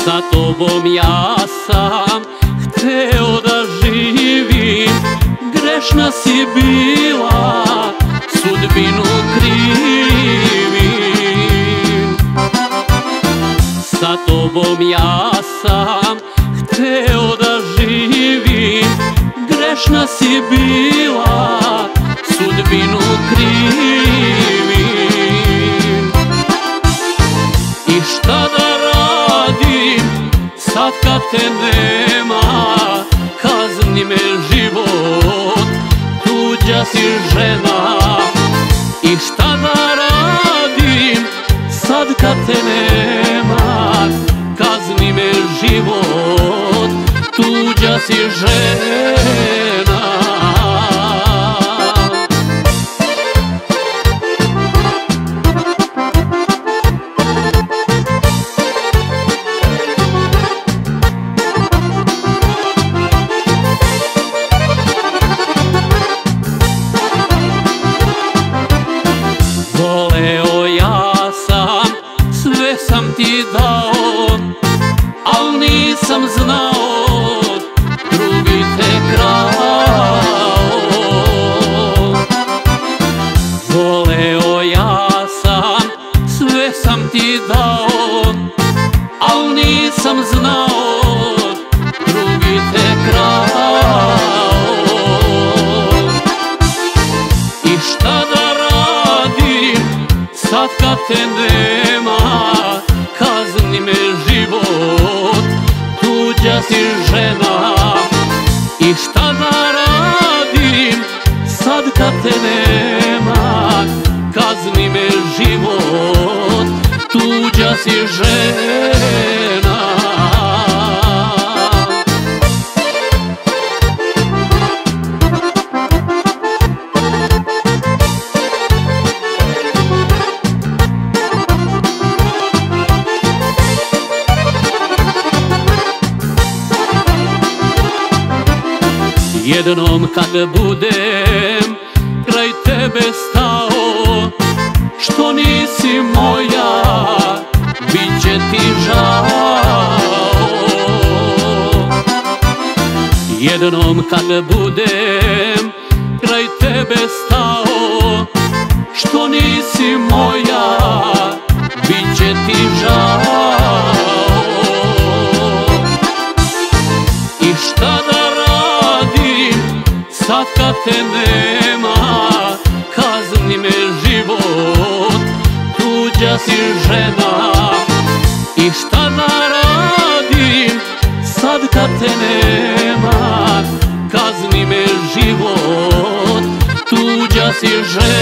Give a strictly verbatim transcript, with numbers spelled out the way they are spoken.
Sa tobom ja sam hteo da živim, grešna si bila, sudbinu krivim. Sa tobom ja sam hteo da živim, grešna si bila, sudbinu krivim. I šta da radim sad kad te nema, kazni me život, tuđa si žena. I šta da radim sad kad te nema, kazni me život, tuđa si žena. Voleo ja sam, sve sam ti dao, al nisam znao, drugi te krao. Voleo ja sam, sve sam ti dao, al nisam znao, drugi te krao. I šta da radim sad kad te nema, kazni me život, tuđa si žena. I šta da radim sad kad te nema, kazni me život, tuđa si žena. Jednom kad budem kraj tebe stao, što nisi moja, bit će ti žao. Jednom kad budem kraj tebe stao, što nisi moja, bit će ti žao. I šta da sad kad te nema, kazni me život, tuđa si žena. I šta da radim sad kad te nema, kazni me život, tuđa si žena.